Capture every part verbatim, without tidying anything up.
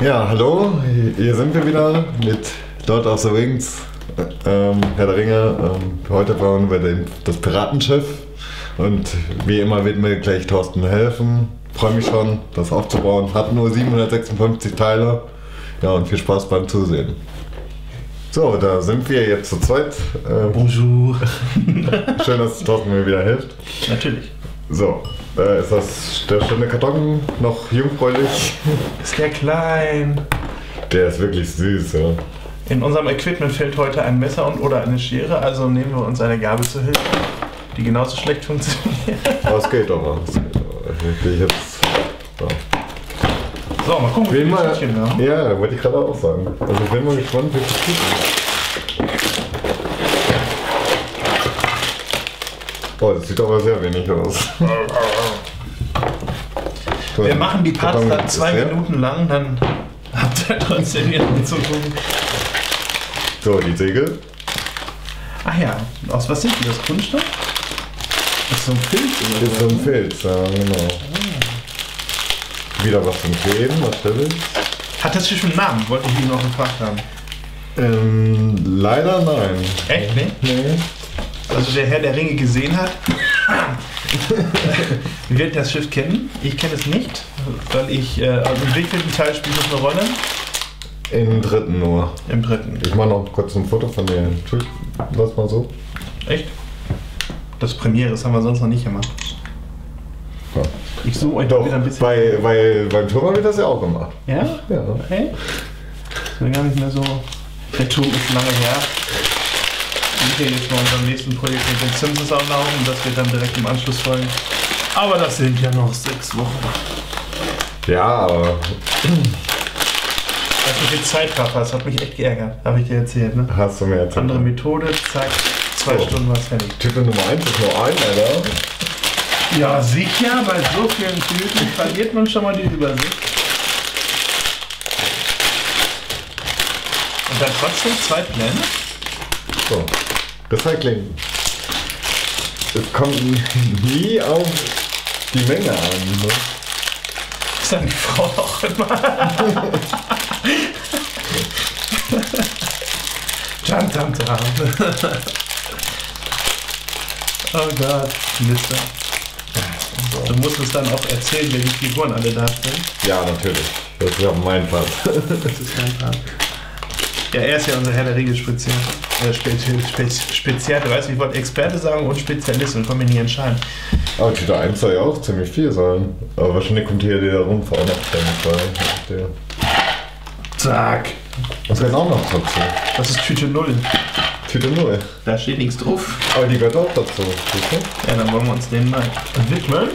Ja, hallo, hier sind wir wieder mit Lord of the Rings, ähm, Herr der Ringe. Ähm, heute bauen wir den, das Piratenschiff und wie immer wird mir gleich Thorsten helfen. Freue mich schon, das aufzubauen. Hat nur siebenhundertsechsundfünfzig Teile. Ja, und viel Spaß beim Zusehen. So, da sind wir jetzt zu zweit. Ähm, Bonjour. Schön, dass Thorsten mir wieder hilft. Natürlich. So, äh, ist das der schöne Karton noch jungfräulich? Ist der klein. Der ist wirklich süß, ja. In unserem Equipment fehlt heute ein Messer und oder eine Schere, also nehmen wir uns eine Gabel zur Hilfe, die genauso schlecht funktioniert. Aber es geht aber. Es geht aber. Ich jetzt, so. So, mal gucken, wie viele mal, Tütchen wir haben. Ja, wollte ich gerade auch sagen. Also ich bin mal gespannt, wie viel Tüten. Oh, das sieht aber sehr wenig aus. Wir machen die Parts Karton dann zwei sehr. Minuten lang, dann habt ihr trotzdem wieder zu gucken. So, die Segel. Ach ja, aus was sind die? Das Kunststoff? Das ist so ein Filz oder Das ist so ein Filz, ja, genau. Wieder was zum Kleben, natürlich. Hat das Schiff einen Namen? Wollte ich ihn noch gefragt haben. Ähm, leider nein. Echt, ne? Nee. Also der Herr der Ringe gesehen hat, wird das Schiff kennen. Ich kenne es nicht, weil ich, äh, also im wievielten Teil spielt es eine Rolle? Im dritten nur. Im dritten. Ich mache noch kurz ein Foto von dir. Tschüss. Lass mal so. Echt? Das ist Premiere, das haben wir sonst noch nicht gemacht. Ja. Ich zoome euch Doch, wieder ein bisschen. bei, bei, beim Turm wird das ja auch gemacht. Ja? Ja. Okay. Das war gar nicht mehr so. Der Turm ist lange her. Wir sind jetzt bei unserem nächsten Projekt mit den Simpsons anlaufen, das wird dann direkt im Anschluss folgen. Aber das sind ja noch sechs Wochen. Ja, aber Weißt du, wie viel Zeitraffer? Das hat mich echt geärgert, habe ich dir erzählt, ne? hast du mir erzählt. Andere Methode, zack, zwei So. Stunden war es fertig. Tüte Nummer eins ist nur ein, Alter. Ja, sicher, bei so vielen Tüten verliert man schon mal die Übersicht. Und dann trotzdem zwei Pläne? So. Recycling. Es kommt nie auf die Menge an. Ne? Das sagen die Frauen auch immer. Jam, jam, jam. Oh Gott, Mister. Du musst uns dann auch erzählen, welche Figuren alle da sind. Ja, natürlich. Das ist ja mein Fall. Das ist mein Part. Ja, er ist ja unser Herr der Ringe Spezial. Äh, Spezial, Spezial, du weißt, ich wollte Experte sagen und Spezialist und kann mich nie entscheiden. Aber Tüte eins soll ja auch ziemlich viel sein. Aber wahrscheinlich kommt hier der Rumpf auch noch der. Zack. Was gehört auch noch dazu? Das ist Tüte null. Tüte null. Da steht nichts drauf. Aber die gehört auch dazu. Siehst du? Ja, dann wollen wir uns den mal widmen.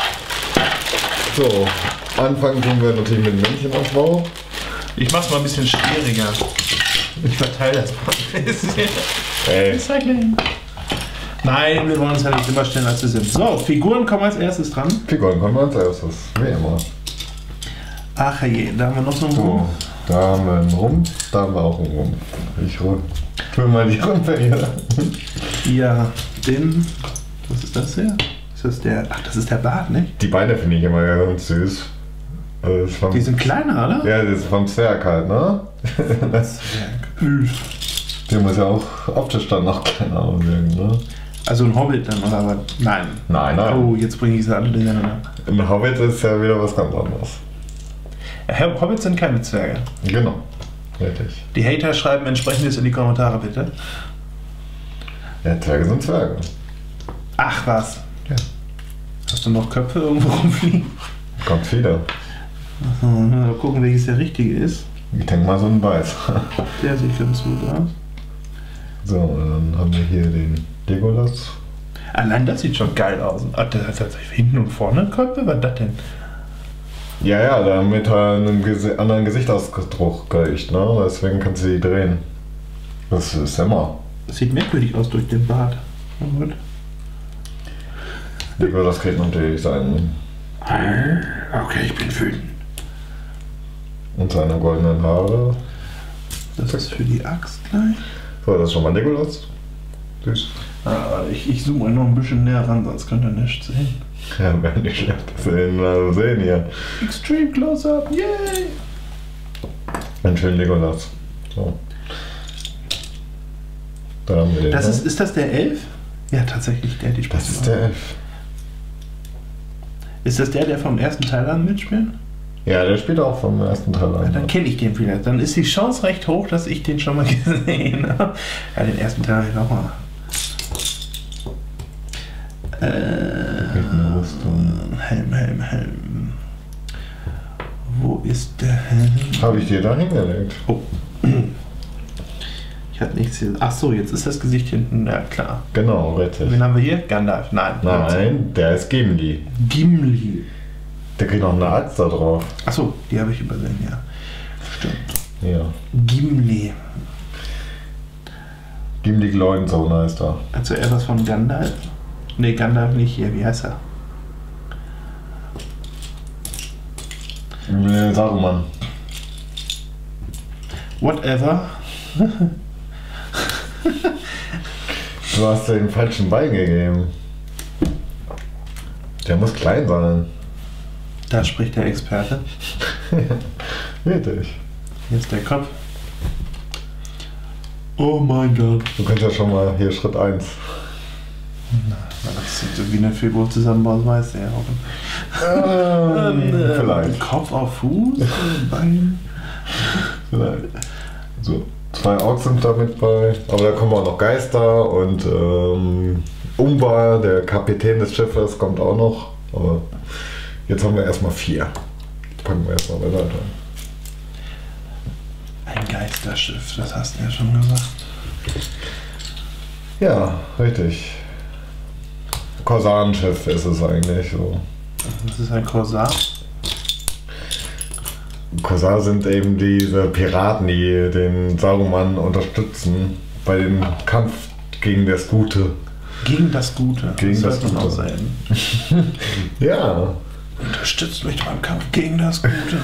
So, anfangen tun wir natürlich mit Männchenabbau. Ich mach's mal ein bisschen schwieriger. Ich verteile das mal ein bisschen. Ey. Recycling. Nein, wir wollen uns ja nicht immer stellen, als wir sind. So, Figuren kommen als erstes dran. Figuren kommen wir als erstes. Wie immer. Ach je, da haben wir noch so einen So, Rumpf. da haben wir einen Rumpf, da haben wir auch einen Rumpf. Ich hol hol mal die Rümpfe hier. Ja, den. Was ist das hier? Ist das der. Ach, das ist der Bart, nicht? Die Beine finde ich immer ganz süß. Also das ist vom, Die sind kleiner, oder? ja, das ist vom Zwerg halt, ne? Das Der muss ja auch optisch dann noch kleiner aussehen, ne? Also ein Hobbit dann, oder was? Nein. Nein, nein. Oh, jetzt bringe ich sie alle durcheinander. Ein Hobbit ist ja wieder was ganz anderes. Ja, Hobbits sind keine Zwerge. Genau. Richtig. Die Hater schreiben entsprechendes in die Kommentare, bitte. Ja, Zwerge sind Zwerge. Ach was. Ja. Hast du noch Köpfe irgendwo rumfliegen? Kommt viele. So, mal gucken, welches der richtige ist. Ich denke mal so ein Weiß. Der sieht ganz gut aus. So, und dann haben wir hier den Legolas. Allein das sieht schon geil aus. Ach, der hat tatsächlich hinten und vorne Köpfe? Was ist das denn? Ja, ja, damit er einen Gesi anderen Gesichtsausdruck kriegt, ne? Deswegen kannst du die drehen. Das ist immer. Das sieht merkwürdig aus durch den Bart. Na gut. Legolas kriegt natürlich seinen Okay, ich bin wütend. und seine goldenen Haare. Das ist für die Axt gleich. So, das ist schon mal Legolas. Süß. Ah, ich, ich zoome noch ein bisschen näher ran, sonst könnt ihr nichts sehen. Ja, wäre nicht schlecht, dass wir ihn mal sehen hier. Extreme Close-Up, yay! Ein schöner Legolas. So. Da haben wir den. Das ne? ist, ist das der Elf? Ja, tatsächlich, der die Spaß Das ist macht. der Elf. Ist das der, der vom ersten Teil an mitspielt? Ja, der spielt auch vom ersten Teil Ja, an. dann kenne ich den vielleicht. Dann ist die Chance recht hoch, dass ich den schon mal gesehen habe. Ja, den ersten Teil habe ich nochmal. Äh, Helm, Helm, Helm. Wo ist der Helm? Habe ich dir da hingelegt? Oh. Ich hatte nichts hier. Ach so, jetzt ist das Gesicht hinten. Ja, klar. Genau, richtig. Wen haben wir hier? Gandalf. Nein. Nein, der ist Gimli. Gimli. Der kriegt noch eine Axt da drauf. Ach so, die habe ich übersehen, ja. Stimmt. Ja. Gimli. Gimli Gleuensohn heißt er. Also eher was von Gandalf? Ne, Gandalf nicht hier. Wie heißt er? Äh, Saruman. Whatever. Du hast den falschen Bein gegeben. Der muss klein sein. Da spricht der Experte. Richtig. Hier ist der Kopf. Oh mein Gott. Du kannst ja schon mal hier Schritt eins. Na, das sieht so wie eine Figur zusammenbauen, weiß der auch. Ähm, Ähm, vielleicht. Kopf auf Fuß, Bein. Vielleicht. So, zwei Orks sind da mit bei. Aber da kommen auch noch Geister und ähm, Umbar, der Kapitän des Schiffes, kommt auch noch. Aber jetzt haben wir erstmal vier. Die packen wir erstmal beiseite. Ein Geisterschiff, das hast du ja schon gesagt. Ja, richtig. Korsarenschiff ist es eigentlich so. Das ist ein Korsar. Korsar sind eben diese Piraten, die den Saruman unterstützen bei dem Kampf gegen das Gute. Gegen das Gute. Gegen das sollte man Gute. auch sagen. Ja. Unterstützt mich beim Kampf gegen das Gute.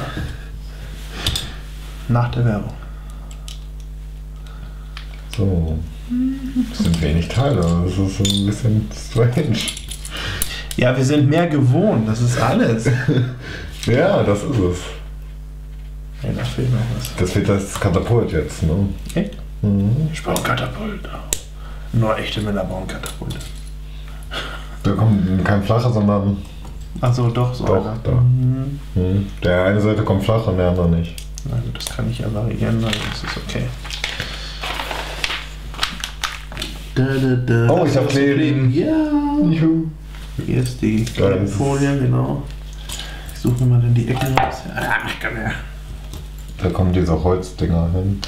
Nach der Werbung. So. Das sind wenig Teile, das ist ein bisschen strange. Ja, wir sind mehr gewohnt, das ist alles. Ja, das ist es. Ja, da fehlt noch was. Das wird das Katapult jetzt, ne? Echt? Mhm. Ich baue ein Katapult. Nur echte Männer bauen Katapulte. Da kommt kein flacher, sondern Achso, doch, so. Doch, einer. da. Mhm. mhm. Der eine Seite kommt flach und der andere nicht. Na gut, das kann ich ja variieren, also das ist okay. Da, da, da. Oh, ich hab Hast du Kleben. Ja. Juhu. Hier ist die Geil. Folie, genau. Ich suche mir mal dann die Ecken raus. Ah, ich kann ja. Da kommen diese Holzdinger hin.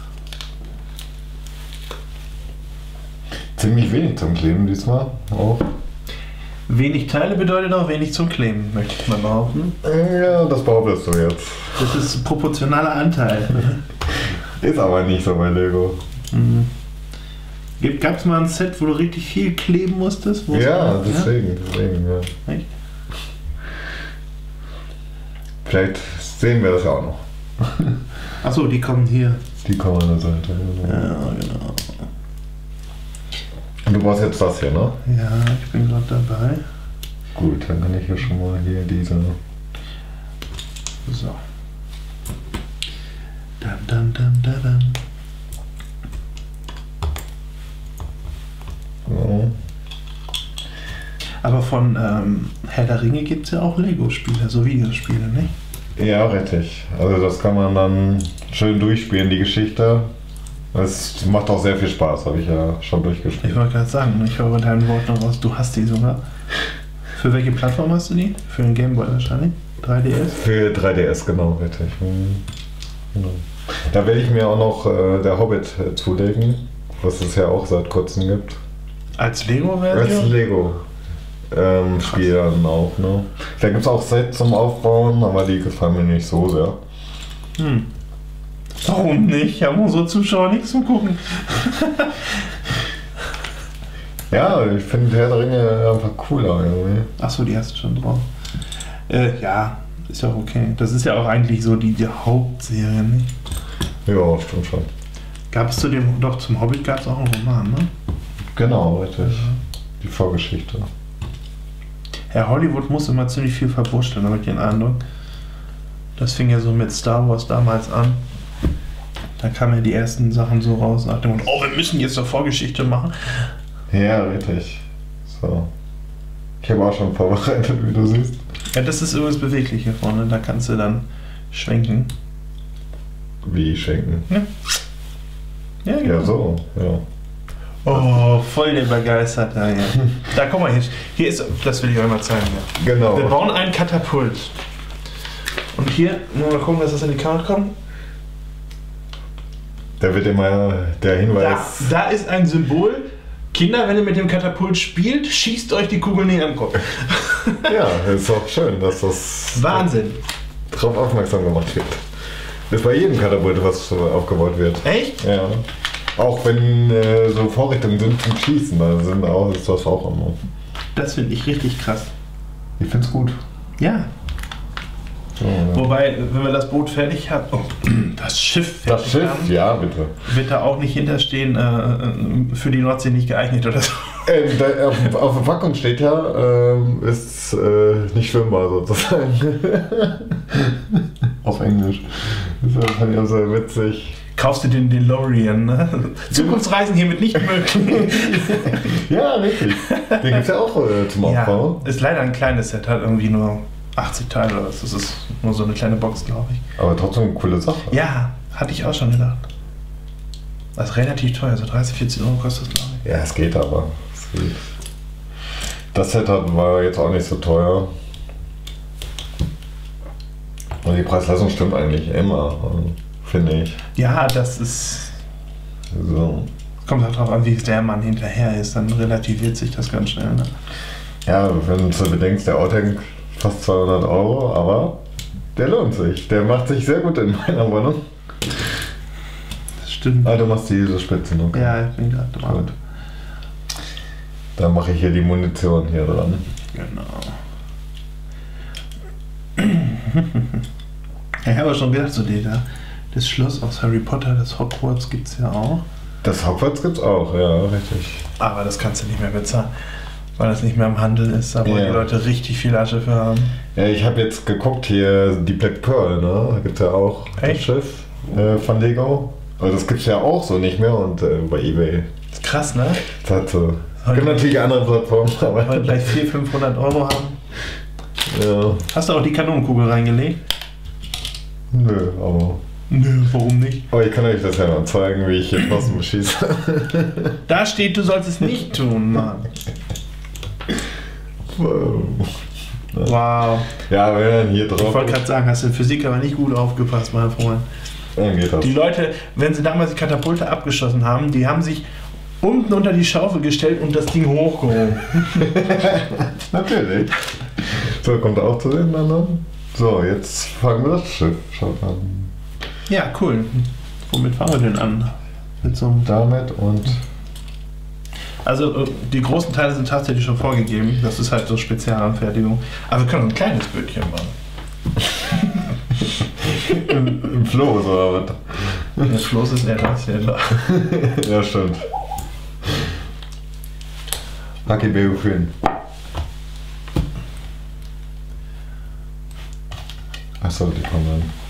Ziemlich wenig zum Kleben diesmal auch. Wenig Teile bedeutet auch wenig zum Kleben, möchte ich mal behaupten. Ja, das behauptest du jetzt. Das ist ein proportionaler Anteil. Ist aber nicht so bei Lego. Mhm. Gab es mal ein Set, wo du richtig viel kleben musstest? Wo Ja, es- deswegen, deswegen, ja. Echt? Vielleicht sehen wir das ja auch noch. Achso, die kommen hier. Die kommen an der Seite. Genau. Ja, genau. Und du brauchst jetzt das hier, ne? Ja, ich bin gerade dabei. Gut, dann kann ich ja schon mal hier diese. So. Dann, dann, dann, dann, dann. Ja. Aber von ähm, Herr der Ringe gibt es ja auch Lego-Spiele, so Videospiele, nicht? Ja, richtig. Also das kann man dann schön durchspielen, die Geschichte. Es macht auch sehr viel Spaß, habe ich ja schon Ich durchgespielt. wollte gerade sagen, ich höre deinen Wort noch raus, du hast die sogar. Für welche Plattform hast du die? Für den Gameboy wahrscheinlich? drei D S? Für drei D S, genau, richtig. Mhm. Genau. Da werde ich mir auch noch äh, der Hobbit äh, zulegen, was es ja auch seit kurzem gibt. Als Als Lego-Version? Lego. Ähm, Spiel dann auch, ne? Da gibt es auch Sets zum Aufbauen, aber die gefallen mir nicht so sehr. Hm. Warum nicht? Haben unsere Zuschauer nichts zum Gucken. Ja, ich finde Herr der Ringe einfach cooler irgendwie. Achso, die hast du schon drauf. Äh, ja, ist ja auch okay. Das ist ja auch eigentlich so die, die Hauptserie, nicht? Ja, stimmt schon. Gab es zu dem, doch zum Hobbit gab es auch einen Roman, ne? Genau, richtig. Die Vorgeschichte. Herr Hollywood muss immer ziemlich viel verwurschteln, habe ich den Eindruck. Das fing ja so mit Star Wars damals an. Da kamen ja die ersten Sachen so raus nach dem Motto, oh, wir müssen jetzt eine Vorgeschichte machen. Ja, richtig. So. Ich habe auch schon vorbereitet, wie du siehst. Ja, das ist übrigens beweglich hier vorne, da kannst du dann schwenken. Wie schenken? Ja, ja, genau. Ja, so, ja. Oh, voll der begeistert da, ja. Da, guck mal, hier, hier ist, das will ich euch mal zeigen. Ja. Genau. Wir bauen einen Katapult. Und hier, nur mal gucken, dass das in die Kamera kommt. Da wird immer der Da, Hinweis. da ist ein Symbol. Kinder, wenn ihr mit dem Katapult spielt, schießt euch die Kugel nicht an den Kopf. Ja, ist auch schön, dass das Wahnsinn. darauf aufmerksam gemacht wird. Das ist bei jedem Katapult, was so aufgebaut wird. Echt? Ja. Auch wenn äh, so Vorrichtungen sind zum Schießen, da sind auch, ist das auch immer. Das finde ich richtig krass. Ich find's gut. Ja. So, ja. Wobei, wenn wir das Boot fertig haben, oh, das Schiff fertig Das Schiff, haben, ja bitte. wird da auch nicht hinterstehen, äh, für die Nordsee nicht geeignet oder so. Äh, da, auf, auf der Packung steht ja, ähm, ist äh, nicht schwimmbar sozusagen. Auf Englisch. Das fand ich auch so witzig. Kaufst du den DeLorean, ne? Zukunftsreisen hiermit nicht möglich. Ja, richtig. Den gibt's ja auch äh, zum Aufbau. Ja, ist leider ein kleines Set, hat irgendwie nur achtzig Teile oder was. Das ist nur so eine kleine Box, glaube ich. Aber trotzdem eine coole Sache. Ja, hatte ich auch schon gedacht. Das ist relativ teuer, so dreißig, vierzig Euro kostet das, glaube ich. Ja, es geht aber. Es geht. Das Set war jetzt auch nicht so teuer. Und die Preis-Leistung stimmt eigentlich immer, finde ich. Ja, das ist. So. Kommt auch drauf an, wie der Mann hinterher ist, dann relativiert sich das ganz schnell. Ne? Ja, wenn du bedenkst, der Outtake fast zweihundert Euro, aber der lohnt sich. Der macht sich sehr gut in meiner Wohnung. Das stimmt. Ah, du machst diese Spitze noch. Ja, ich bin gerade dran. Gut. Dann mache ich hier die Munition hier dran. Genau. Ja, ich habe ja schon gedacht, so die, das Schloss aus Harry Potter, das Hogwarts gibt es ja auch. Das Hogwarts gibt's auch, ja, richtig. Aber das kannst du nicht mehr bezahlen, weil das nicht mehr im Handel ist. Da wollen Ja. die Leute richtig viel Asche für haben. Ja, ich habe jetzt geguckt hier, die Black Pearl, ne? Da gibt's ja auch Echt? das Schiff äh, von Lego. Also das gibt's ja auch so nicht mehr und äh, bei eBay. Das ist krass, ne? Das hat so. Heute- Gibt natürlich andere Plattformen, aber. Wollen gleich vierhundert, fünfhundert Euro haben. Ja. Hast du auch die Kanonenkugel reingelegt? Nö, aber. Nö, warum nicht? Aber ich kann euch das ja mal zeigen, wie ich hier Posten beschieße. Da steht, du sollst es nicht tun, Mann. Wow. Ja, wenn dann hier Ich drauf. wollte gerade sagen, hast du in Physik aber nicht gut aufgepasst, mein Freund. Dann geht das. Die Leute, wenn sie damals die Katapulte abgeschossen haben, die haben sich unten unter die Schaufel gestellt und das Ding hochgehoben. Natürlich. So, kommt er auch zu den anderen. So, jetzt fangen wir das Schiff schon an. Ja, cool. Womit fangen wir denn an? Mit so einem Damit und. Also die großen Teile sind tatsächlich schon vorgegeben. Das ist halt so Spezialanfertigung. Aber wir können ein kleines Bötchen machen. Im, im Floß oder was? Das Floß ist eher das hier. Ja, stimmt. Lucky Baby Queen. Achso, die kommen dann.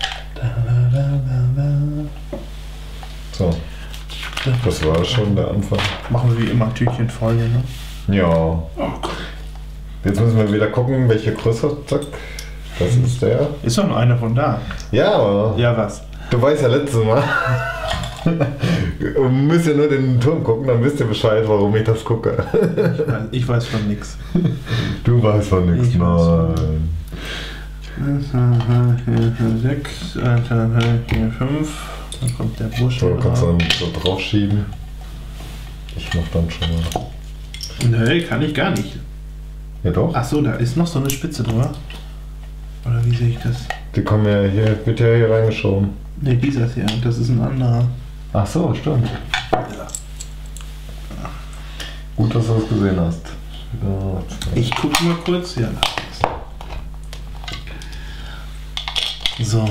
So. Das war schon der Anfang. Machen wir wie immer Tütchen voll hier, ne? Ja. Oh, cool. Jetzt müssen wir wieder gucken, welche Größe. Zack. Das ist der. Ist doch nur einer von da. Ja, aber. Ja, was? Du weißt ja letztes Mal. Du müsst ja nur den Turm gucken, dann wisst ihr Bescheid, warum ich das gucke. Ich weiß, ich weiß von nix. Du weißt von nichts, Ich weiß von nein. sechs, vier, fünf. Dann kommt der Busch. So, kannst du dann so drauf schieben. Ich mach dann schon mal. Nee, kann ich gar nicht. Ja doch. Ach so, da ist noch so eine Spitze drüber. Oder wie sehe ich das? Die kommen ja hier, wird ja hier reingeschoben. Ne, dieser hier. Das ist ein anderer. Ach so, stimmt. Ja. Gut, dass du das gesehen hast. Ja, Ich gucke mal kurz. Ja. So.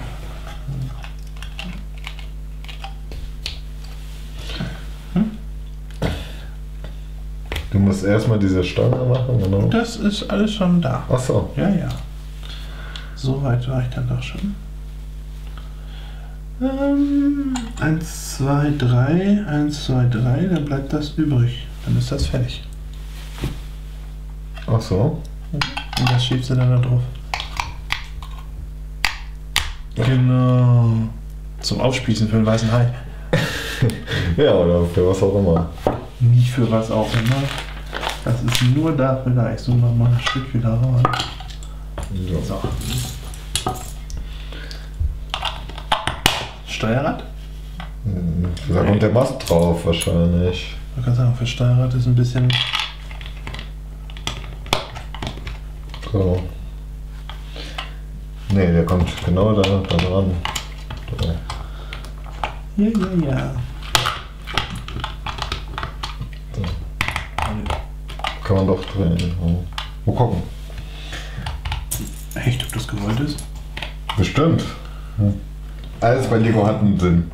du musst erstmal diese Stange machen, genau. Das ist alles schon da. Ach so. Ja, ja. So weit war ich dann doch schon. Ähm, eins, zwei, drei, eins, zwei, drei, dann bleibt das übrig. Dann ist das fertig. Ach so. Und das schiebst du dann da drauf. Genau. Zum Aufspießen für den weißen Hai. Ja, oder für was auch immer. Nicht für was auch immer. Das ist nur dafür da. Ich suche noch mal ein Stück wieder raus. So. So. Steuerrad? Da kommt der Mast drauf wahrscheinlich. Ich kann sagen, für Steuerrad ist ein bisschen. So. Ne, der kommt genau da, da dran. Da. Ja, ja, ja. So. Kann man doch drehen. Mal gucken. Echt, ob das gewollt ist? Bestimmt. Hm. Alles bei Lego hat einen Sinn.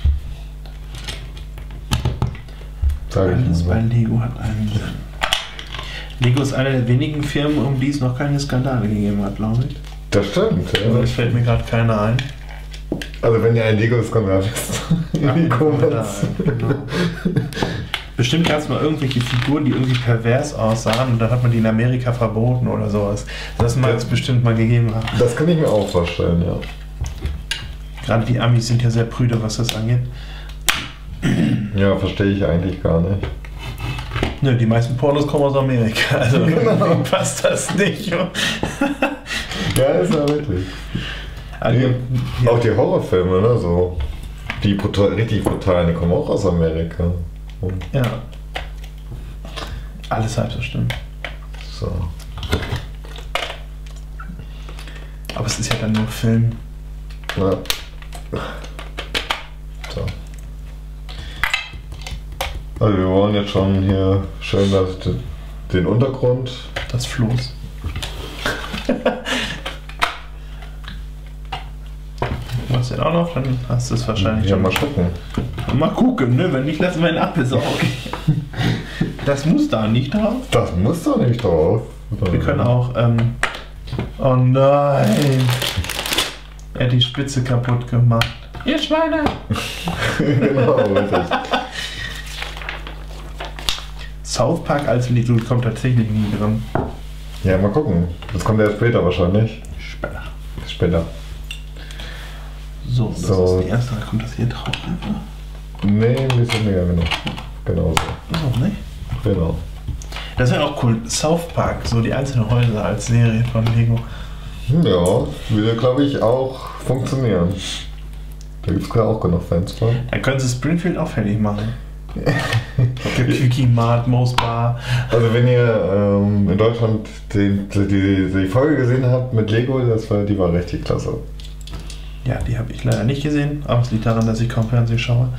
Sag ich mal Alles so. bei Lego hat einen Sinn. Lego ist eine der wenigen Firmen, um die es noch keine Skandale gegeben hat, glaube ich. Das stimmt, ja. Es fällt mir gerade keiner ein. Also wenn ihr ein Lego-Skandal wisst, in die Comments. Genau. Bestimmt gab es mal irgendwelche Figuren, die irgendwie pervers aussahen und dann hat man die in Amerika verboten oder sowas. Das mag es bestimmt mal gegeben haben. Das kann ich mir auch vorstellen, ja. Gerade die Amis sind ja sehr prüde, was das angeht. Ja, verstehe ich eigentlich gar nicht. Nö, die meisten Pornos kommen aus Amerika, also Genau. passt das nicht. Ja, ist ja wirklich. Also, Nee, ja. Auch die Horrorfilme, ne, so. Die brutal, richtig brutalen, die kommen auch aus Amerika. Ja. Alles halb so stimmt. So. Aber es ist ja dann nur Film. Ja. So. Also wir wollen jetzt schon hier schön das, den Untergrund. Das Floß. Du hast den auch noch, dann hast du es wahrscheinlich Ja, schon. mal gucken. Mal gucken, ne? Wenn nicht, lassen wir ihn absaugen. Das muss da nicht drauf. Das muss doch nicht drauf. Wir können auch, ähm. Oh nein! Er hat die Spitze kaputt gemacht. Ihr Schweine! Genau, richtig. South Park als Lied kommt tatsächlich nie drin. Ja, mal gucken. Das kommt ja später wahrscheinlich. Später. Später. So, das So. ist die erste, da kommt das hier drauf einfach. Nee, ein bisschen mehr, genau. Genau so. So, ne? Genau. Das wäre auch cool. South Park, so die einzelnen Häuser als Serie von Lego. Ja, würde glaube ich auch funktionieren. Da gibt es auch genug Fans von. Da können sie Springfield auch fertig machen. Der Quickie Mart, Mo's Bar. Also wenn ihr ähm, in Deutschland die, die, die, die Folge gesehen habt mit Lego, das war, die war richtig klasse. Ja, die habe ich leider nicht gesehen, aber es liegt daran, dass ich kaum Fernsehen schaue.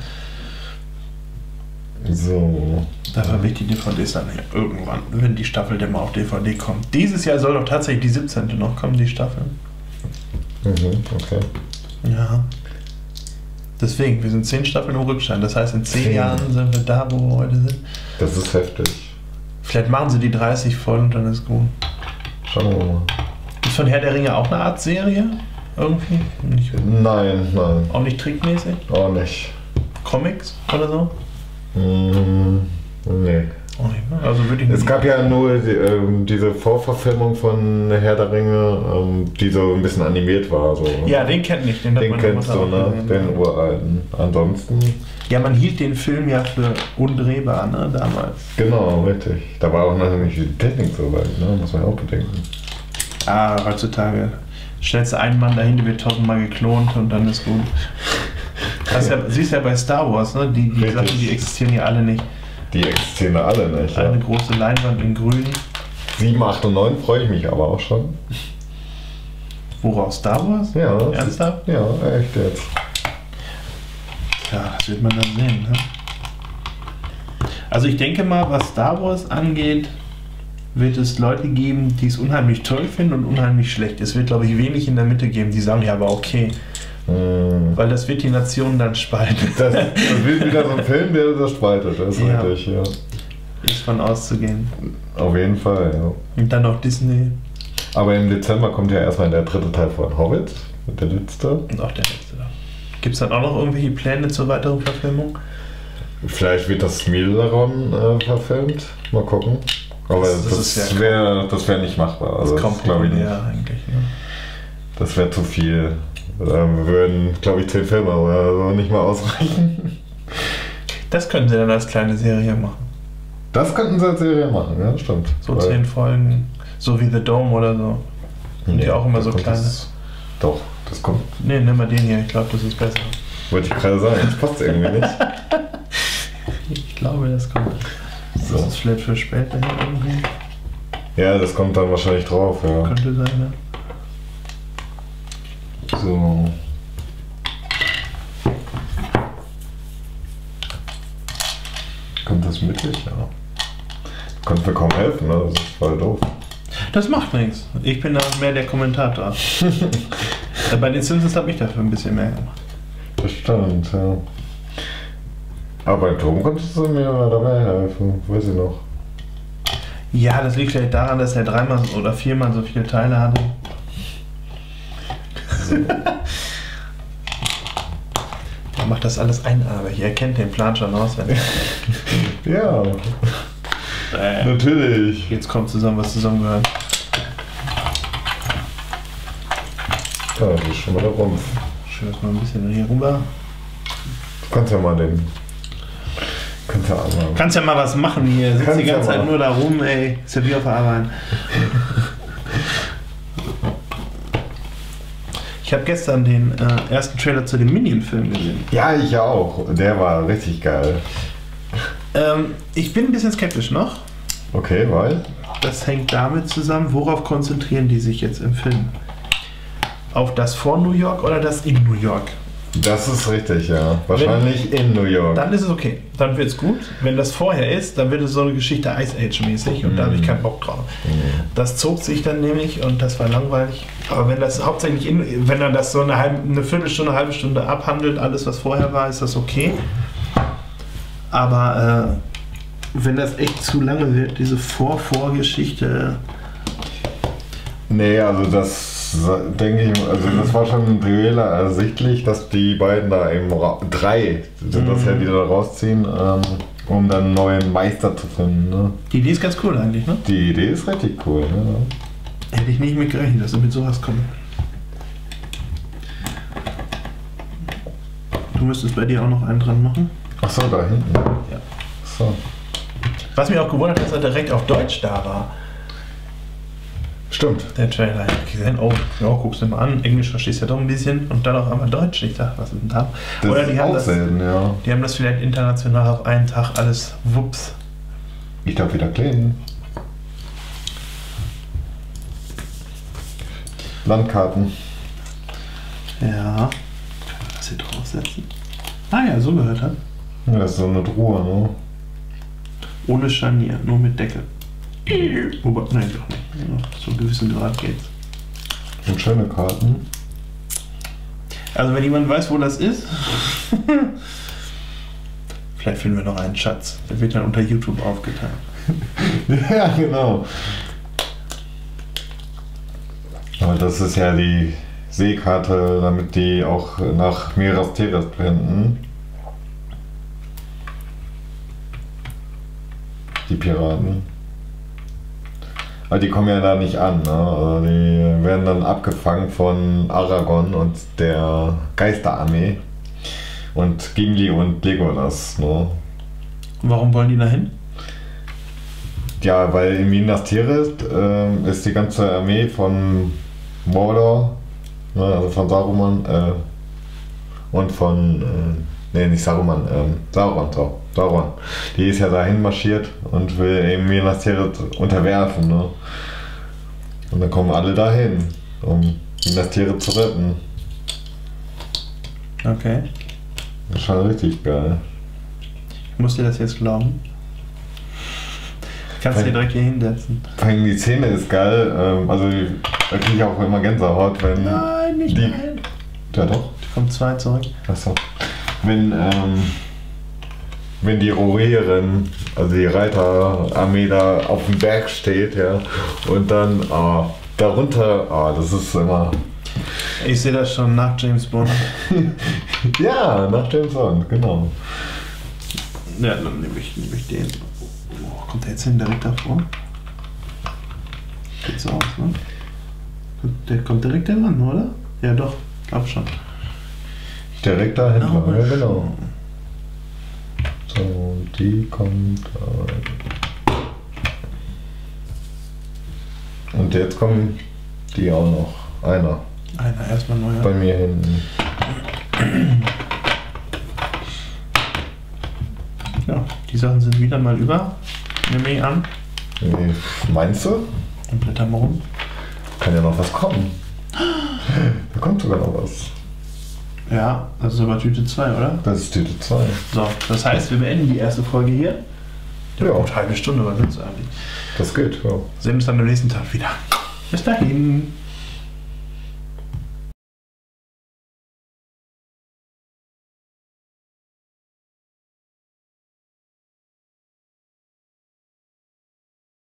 So. Dafür habe ich die D V Ds dann irgendwann, wenn die Staffel dann mal auf D V D kommt. Dieses Jahr soll doch tatsächlich die siebzehnte noch kommen, die Staffel. Mhm, okay. Ja. Deswegen, wir sind zehn Staffeln im Rückstand. Das heißt, in zehn Zehn. Jahren sind wir da, wo wir heute sind. Das ist heftig. Vielleicht machen sie die dreißig voll und dann ist gut. Schauen wir mal. Ist von Herr der Ringe auch eine Art Serie? Irgendwie? Nicht, Nein, nein. auch nicht trickmäßig? Auch nicht. Comics oder so? Mm, nee. Auch nicht, ne? Also würde ich Es nicht. gab ja nur die, ähm, diese Vorverfilmung von Herr der Ringe, ähm, die so ein bisschen animiert war. So. Ja, den kennt ich. Den, hat Den meine kennst Mutter du, auch ne? gesehen. Den uralten. Ansonsten, Ja, man hielt den Film ja für undrehbar, ne, damals. genau, richtig. Da war auch noch nicht die Technik so weit, ne? Muss man auch bedenken. Ah, heutzutage stellst du einen Mann dahin, der wird tausendmal geklont und dann ist gut. Das ist ja, siehst ja bei Star Wars, ne? Die, die Richtig. Sachen, die existieren ja alle nicht. Die existieren alle nicht. Ja. Eine große Leinwand in grün. sieben, acht und neun freue ich mich aber auch schon. Woraus? Star Wars? Ja. Ernsthaft? Ja, echt jetzt. Ja, das wird man dann sehen, ne? Also ich denke mal, was Star Wars angeht, wird es Leute geben, die es unheimlich toll finden und unheimlich schlecht. Es wird, glaube ich, wenig in der Mitte geben, die sagen, ja, aber okay. Hm. Weil das wird die Nation dann spalten. Das, das wird wieder so ein Film, der das spaltet. Das ist Ja. richtig, ja. Ist von auszugehen. Auf jeden Fall, ja. Und dann noch Disney Aber im Dezember kommt ja erstmal der dritte Teil von Hobbit, der letzte. und auch der letzte da. Gibt es dann auch noch irgendwelche Pläne zur weiteren Verfilmung? Vielleicht wird das Mileron äh, verfilmt. Mal gucken. Aber das, das, das wäre das wär nicht machbar. Also das kommt, glaube ich, näher eigentlich. Ne? Das wäre zu viel. Ähm, wir würden, glaube ich, zehn Filme oder so nicht mal ausreichen. Das könnten sie dann als kleine Serie machen. Das könnten sie als Serie machen, ja, stimmt. So Weil zehn Folgen, so wie The Dome oder so. Sind nee, die auch immer so kleine. Das, doch, das kommt. Nee, nimm mal den hier, ich glaube, das ist besser. Wollte ich gerade sagen, das passt irgendwie nicht. Ich glaube, das kommt. So. Das ist vielleicht für später hier irgendwie. Ja, das kommt dann wahrscheinlich drauf, ja. Könnte sein, ne? So. Kommt das mittig? Ja. Konnte mir kaum helfen, ne? Das ist voll doof. Das macht nichts. Ich bin da mehr der Kommentator. Bei den Simpsons habe ich dafür ein bisschen mehr gemacht. Das stimmt, ja. Aber bei Tom konntest du mir dabei helfen, weiß ich noch. Ja, das liegt vielleicht daran, dass er dreimal oder viermal so viele Teile hatte. So. Er macht das alles einarbeitig. Er kennt den Plan schon auswendig. Ja. Äh, Natürlich. Jetzt kommt zusammen, was zusammengehört. Ja, das ist schon mal der Rumpf. Schön, dass mal ein bisschen hier rüber. Du kannst ja mal den. Kannst ja, mal. Kannst ja mal was machen hier. Sitzt die ganze ja Zeit nur da rum, ey. Ist ja wie auf der Arbeit. Ich habe gestern den äh, ersten Trailer zu dem Minion-Film gesehen. Ja, ich auch. Der war richtig geil. Ähm, ich bin ein bisschen skeptisch noch. Okay, weil? Das hängt damit zusammen, worauf konzentrieren die sich jetzt im Film? Auf das vor New York oder das in New York? Das ist richtig, ja. Wahrscheinlich Wenn, in New York. Dann ist es okay. Dann wird es gut. Wenn das vorher ist, dann wird es so eine Geschichte Ice Age mäßig und mm. da habe ich keinen Bock drauf. Mm. Das zog sich dann nämlich und das war langweilig. Aber wenn das hauptsächlich, in, wenn er das so eine, halbe, eine Viertelstunde, eine halbe Stunde abhandelt, alles was vorher war, ist das okay. Aber äh, wenn das echt zu lange wird, diese Vor-Vor-Geschichte. Nee, also das denke ich, also das war schon im Trailer ersichtlich, dass die beiden da eben drei sind, das ja wieder rausziehen, ähm, um dann einen neuen Meister zu finden. Ne? Die Idee ist ganz cool eigentlich, ne? Die Idee ist richtig cool, ne? Hätte ich nicht mit gerechnet, dass sie mit sowas kommen. Du müsstest bei dir auch noch einen dran machen. Ach so, da hinten. Ja. So. Was mich auch gewundert hat, dass er direkt auf Deutsch da war. Stimmt. Der Trailer. Ich habe gesehen, oh, ja, guckst du mal an, Englisch verstehst du ja doch ein bisschen und dann auch einmal Deutsch. Ich dachte, was ist denn da? Das Oder die ist haben auch das, selten, ja. Die haben das vielleicht international auf einen Tag alles wups. Ich darf wieder kleben. Landkarten. Ja. Können wir das hier draufsetzen? Ah ja, so gehört hat. Ja, das ist so eine Truhe, ne? Ohne Scharnier, nur mit Deckel. Wobei, nein, doch nicht. Ja, so einen gewissen Grad geht's. Und schöne Karten. Also wenn jemand weiß, wo das ist, vielleicht finden wir noch einen Schatz. Der wird dann unter YouTube aufgetan. Ja, genau. Aber das ist ja die Seekarte, damit die auch nach Minas Tirith finden. Die Piraten. Aber die kommen ja da nicht an, ne? Also die werden dann abgefangen von Aragorn und der Geisterarmee und Gimli und Legolas, ne? Warum wollen die da hin? Ja, weil in Minas Tirith äh, ist die ganze Armee von Mordor, ne? Also von Saruman äh, und von, äh, ne nicht Saruman, äh, Sauron, so. Sauron. Die ist ja dahin marschiert und will eben Minas Tirith unterwerfen. Ne? Und dann kommen alle dahin, um Minas Tirith zu retten. Okay. Das ist schon richtig geil. Ich muss dir das jetzt glauben. Kannst du dir direkt hier hinsetzen. Vor allem die Szene ist geil. Ähm, also da kriege ich auch immer Gänsehaut, wenn. Nein, nicht die. Nein. Ja doch. Die kommt zwei zurück. Achso. Wenn. Ähm, wenn die Rohirrim, also die Reiterarmee da auf dem Berg steht, ja, und dann oh, darunter, oh, das ist immer, Ich sehe das schon nach James Bond. Ja, nach James Bond, genau. Ja, dann nehme ich, nehm ich den. Oh, kommt der jetzt hin direkt davor? Sieht so aus, ne? Der kommt direkt da ran, oder? Ja doch, glaub schon. Direkt dahin, Genau. ja, genau. So, die kommt. Äh Und jetzt kommen die auch noch. Einer. Einer erstmal neuer. Bei mir hinten. Ja, die Sachen sind wieder mal über. Nehme ich an. Nee, meinst du? Und blätter mal rum. Kann ja noch was kommen. Da kommt sogar noch was. Ja, das ist aber Tüte zwei, oder? Das ist Tüte zwei. So, das heißt, wir beenden die erste Folge hier. Ja, Ja. gut, halbe Stunde, was willst du eigentlich? Das geht, ja. Sehen uns dann am nächsten Tag wieder. Bis dahin.